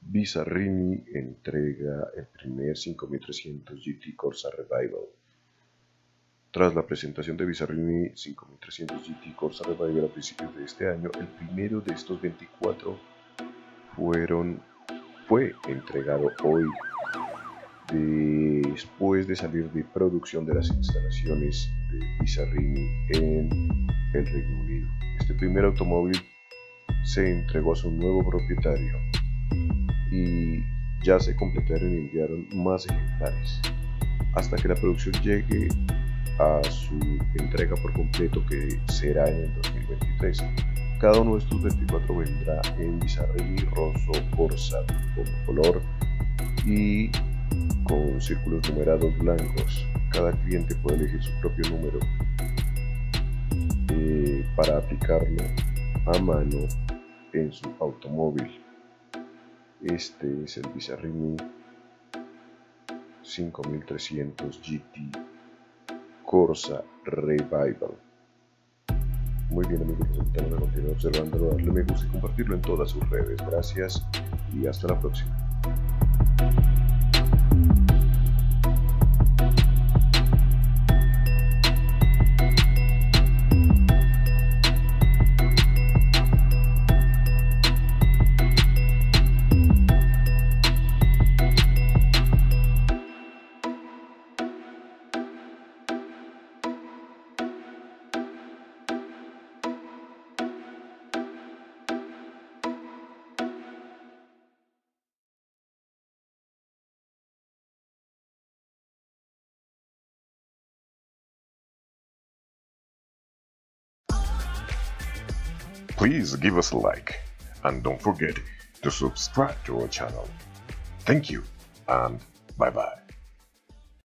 Bizzarrini entrega el primer 5300 GT Corsa Revival. Tras la presentación de Bizzarrini 5300 GT Corsa Revival a principios de este año, el primero de estos 24 fue entregado hoy, después de salir de producción de las instalaciones de Bizzarrini en el Reino Unido. Este primer automóvil se entregó a su nuevo propietario y ya se completaron y enviaron más ejemplares hasta que la producción llegue a su entrega por completo, que será en el 2023. Cada uno de estos 24 vendrá en Bizzarrini Rosso Corsa como color y con círculos numerados blancos. Cada cliente puede elegir su propio número para aplicarlo a mano en su automóvil. Este es el Bizzarrini 5300 GT Corsa Revival. Muy bien, amigos, los invitamos a continuar observándolo, darle me gusta y compartirlo en todas sus redes. Gracias y hasta la próxima. Please give us a like and don't forget to subscribe to our channel. Thank you and bye bye.